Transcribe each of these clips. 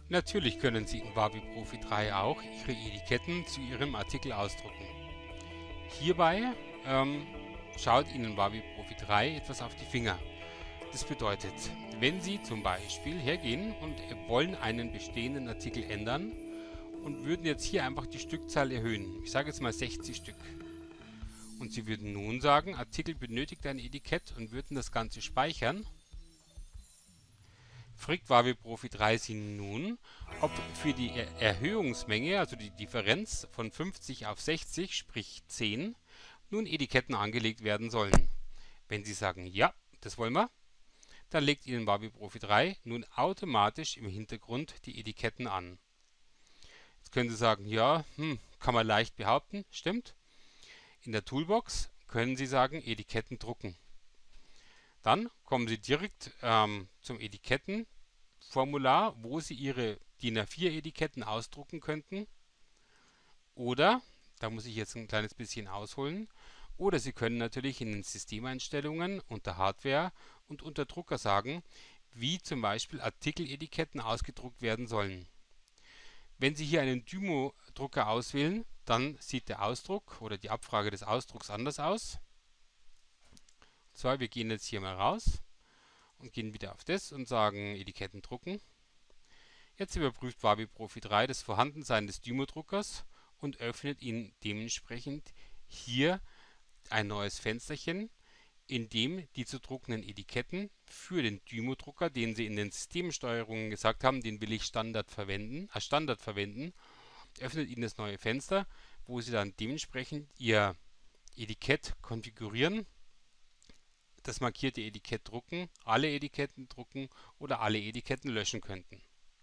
Natürlich können Sie in Wavi Profi 3 auch Ihre Etiketten zu Ihrem Artikel ausdrucken. Hierbei schaut Ihnen Wavi Profi 3 etwas auf die Finger. Das bedeutet, wenn Sie zum Beispiel hergehen und wollen einen bestehenden Artikel ändern und würden jetzt hier einfach die Stückzahl erhöhen, ich sage jetzt mal 60 Stück, und Sie würden nun sagen, Artikel benötigt ein Etikett und würden das Ganze speichern, fragt Wavi Profi 3 Sie nun, ob für die Erhöhungsmenge, also die Differenz von 50 auf 60, sprich 10, nun Etiketten angelegt werden sollen. Wenn Sie sagen, ja, das wollen wir, dann legt Ihnen Wavi Profi 3 nun automatisch im Hintergrund die Etiketten an. Jetzt können Sie sagen, ja, kann man leicht behaupten, stimmt. In der Toolbox können Sie sagen, Etiketten drucken. Dann kommen Sie direkt zum Etikettenformular, wo Sie Ihre DIN A4 Etiketten ausdrucken könnten. Oder, da muss ich jetzt ein kleines bisschen ausholen, oder Sie können natürlich in den Systemeinstellungen unter Hardware und unter Drucker sagen, wie zum Beispiel Artikeletiketten ausgedruckt werden sollen. Wenn Sie hier einen Dymo-Drucker auswählen, dann sieht der Ausdruck oder die Abfrage des Ausdrucks anders aus. Und zwar, wir gehen jetzt hier mal raus und gehen wieder auf das und sagen Etiketten drucken. Jetzt überprüft Wavi Profi 3 das Vorhandensein des Dymo-Druckers und öffnet ihn dementsprechend hier ein neues Fensterchen, in dem die zu druckenden Etiketten für den Dymo-Drucker, den Sie in den Systemsteuerungen gesagt haben, den will ich Standard verwenden, öffnet Ihnen das neue Fenster, wo Sie dann dementsprechend Ihr Etikett konfigurieren, das markierte Etikett drucken, alle Etiketten drucken oder alle Etiketten löschen könnten.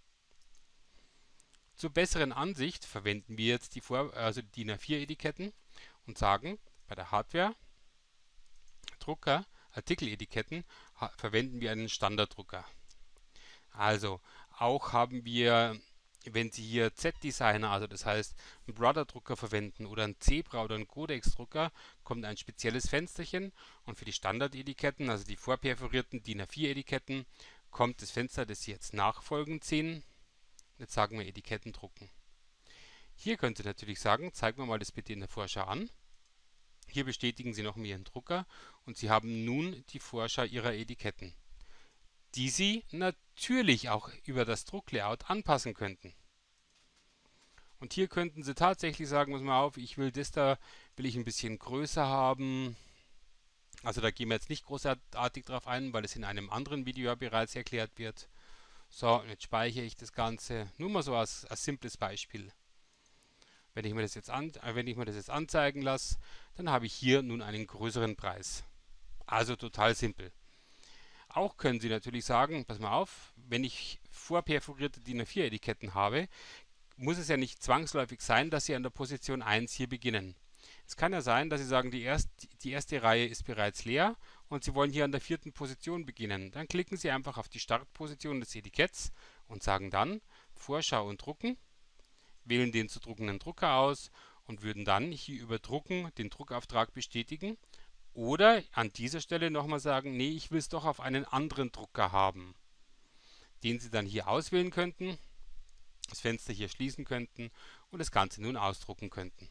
Zur besseren Ansicht verwenden wir jetzt die DIN A4 Etiketten und sagen, bei der Hardware Drucker Artikeletiketten verwenden wir einen Standarddrucker. Also auch haben wir, wenn Sie hier Z-Designer, also das heißt einen Brother-Drucker verwenden oder einen Zebra oder einen Codex-Drucker, kommt ein spezielles Fensterchen und für die Standardetiketten, also die vorperforierten DIN A4 Etiketten, kommt das Fenster, das Sie jetzt nachfolgend sehen. Jetzt sagen wir Etiketten drucken. Hier könnt ihr natürlich sagen, zeigen wir mal das bitte in der Vorschau an. Hier bestätigen Sie nochmal Ihren Drucker und Sie haben nun die Vorschau Ihrer Etiketten, die Sie natürlich auch über das Drucklayout anpassen könnten. Und hier könnten Sie tatsächlich sagen, pass mal auf, ich will das da, will ich ein bisschen größer haben. Also da gehen wir jetzt nicht großartig drauf ein, weil es in einem anderen Video ja bereits erklärt wird. So, jetzt speichere ich das Ganze. Nur mal so als simples Beispiel. Wenn ich mir das jetzt anzeigen lasse, dann habe ich hier nun einen größeren Preis. Also total simpel. Auch können Sie natürlich sagen, pass mal auf, wenn ich vorperforierte DIN A4 Etiketten habe, muss es ja nicht zwangsläufig sein, dass Sie an der Position 1 hier beginnen. Es kann ja sein, dass Sie sagen, die erste Reihe ist bereits leer und Sie wollen hier an der 4. Position beginnen. Dann klicken Sie einfach auf die Startposition des Etiketts und sagen dann Vorschau und Drucken, wählen den zu druckenden Drucker aus und würden dann hier über Drucken den Druckauftrag bestätigen oder an dieser Stelle nochmal sagen, nee, ich will es doch auf einen anderen Drucker haben, den Sie dann hier auswählen könnten, das Fenster hier schließen könnten und das Ganze nun ausdrucken könnten.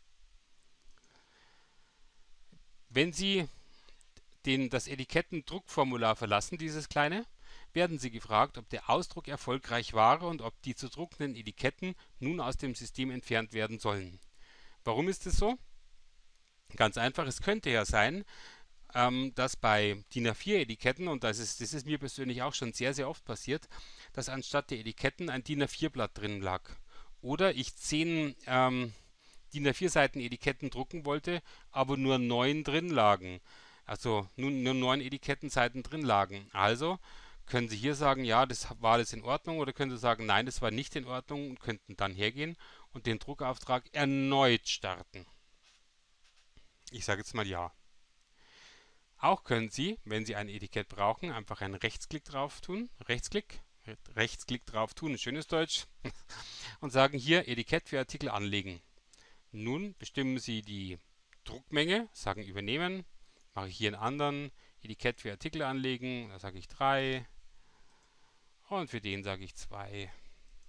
Wenn Sie das Etikettendruckformular verlassen, dieses kleine, werden Sie gefragt, ob der Ausdruck erfolgreich war und ob die zu druckenden Etiketten nun aus dem System entfernt werden sollen. Warum ist es so? Ganz einfach, es könnte ja sein, dass bei DIN A4 Etiketten, und das ist mir persönlich auch schon sehr, sehr oft passiert, dass anstatt der Etiketten ein DIN A4 Blatt drin lag. Oder ich 10 DIN A4 Seiten Etiketten drucken wollte, aber nur 9 drin lagen. Also nur 9 Etikettenseiten drin lagen. Also können Sie hier sagen, ja, das war alles in Ordnung, oder können Sie sagen, nein, das war nicht in Ordnung und könnten dann hergehen und den Druckauftrag erneut starten. Ich sage jetzt mal ja. Auch können Sie, wenn Sie ein Etikett brauchen, einfach einen Rechtsklick drauf tun. Rechtsklick drauf tun, schönes Deutsch. Und sagen hier Etikett für Artikel anlegen. Nun bestimmen Sie die Druckmenge, sagen übernehmen. Mache ich hier einen anderen. Etikett für Artikel anlegen, da sage ich 3. Und für den sage ich 2.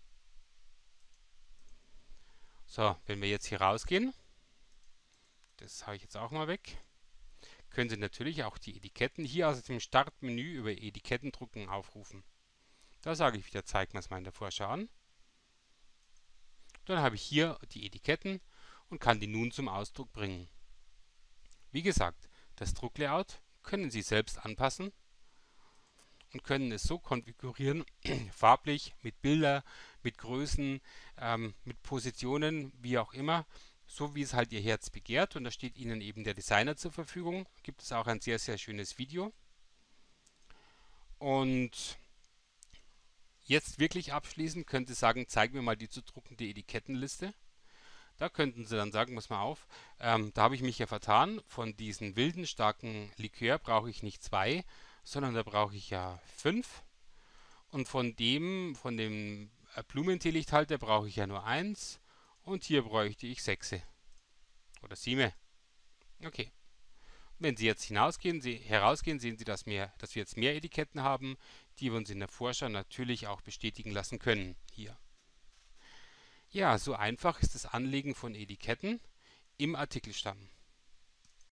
So, wenn wir jetzt hier rausgehen, das habe ich jetzt auch mal weg, können Sie natürlich auch die Etiketten hier aus dem Startmenü über Etikettendrucken aufrufen. Da sage ich wieder, zeig mir es mal in der Vorschau an. Dann habe ich hier die Etiketten und kann die nun zum Ausdruck bringen. Wie gesagt, das Drucklayout können Sie selbst anpassen und können es so konfigurieren, farblich, mit Bilder, mit Größen, mit Positionen, wie auch immer, so wie es halt Ihr Herz begehrt. Und da steht Ihnen eben der Designer zur Verfügung. Gibt es auch ein sehr, sehr schönes Video. Und jetzt wirklich abschließend können Sie sagen, zeig mir mal die zu druckende Etikettenliste. Da könnten Sie dann sagen, pass mal auf, da habe ich mich ja vertan, von diesen wilden, starken Likör brauche ich nicht 2, sondern da brauche ich ja 5. Und von dem Blumenteelichthalter brauche ich ja nur 1 und hier bräuchte ich 6 oder 7. Okay. Wenn Sie jetzt herausgehen, sehen Sie, dass wir jetzt mehr Etiketten haben, die wir uns in der Vorschau natürlich auch bestätigen lassen können. Hier. Ja, so einfach ist das Anlegen von Etiketten im Artikelstamm.